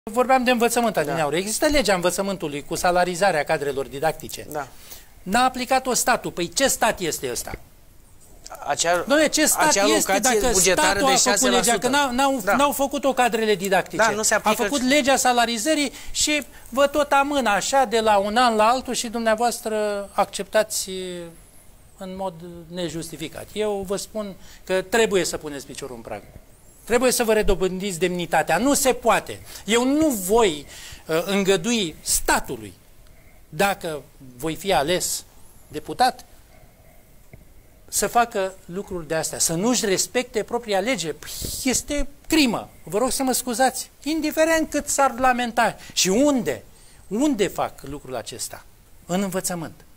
Vorbeam de învățământ adineauri. Există legea învățământului cu salarizarea cadrelor didactice. N-a aplicat-o statul. Păi ce stat este ăsta? Doamne, ce stat este dacă statul a făcut legea? Că n-au făcut-o cadrele didactice. A făcut legea salarizării și vă tot amână așa de la un an la altul și dumneavoastră acceptați în mod nejustificat. Eu vă spun că trebuie să puneți piciorul în prag. Trebuie să vă redobândiți demnitatea. Nu se poate. Eu nu voi îngădui statului, dacă voi fi ales deputat, să facă lucruri de astea, să nu-și respecte propria lege. Este crimă. Vă rog să mă scuzați. Indiferent cât s-ar lamenta. Și unde? Unde fac lucrul acesta? În învățământ.